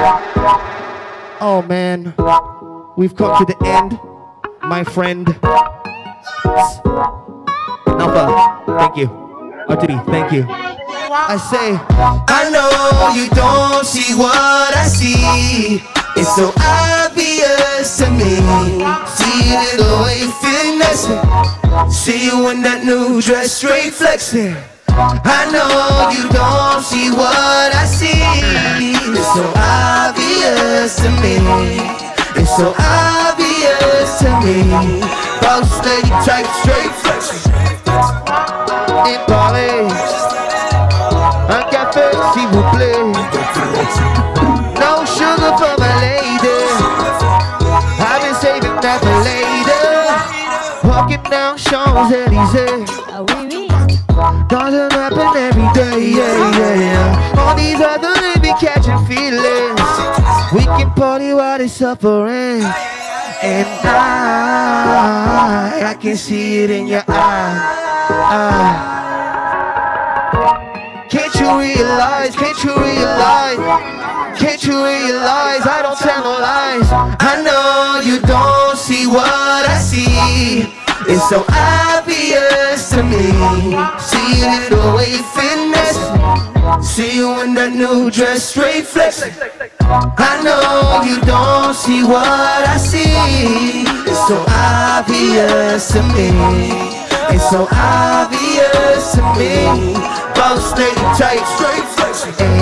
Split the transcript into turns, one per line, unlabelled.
Oh man, we've come to the end, my friend. Nalfa, thank you. Artidi, thank you. I say,
I know you don't see what I see. It's so obvious to me. See it the way you finessing. See you in that new dress, straight flexing. I know you don't see what I see. It's so obvious to me. It's so obvious to me. Boss lady type, straight flexing.
in Paris, un café s'il vous plaît. No sugar for my lady. I've been saving that for later. Walking down Champs-Élysées. Doesn't happen every day, yeah. All these other they be catching feelings. We can party while they're suffering. And I can see it in your eyes. Can't you realize, can't you realize, can't you realize I don't tell no lies.
I know you don't see what I see. It's so obvious to me. See it the way you finesse. See you in that new dress, straight flexing. I know you don't see what I see. It's so obvious to me. It's so obvious to me. Boss lady tight, straight flexing.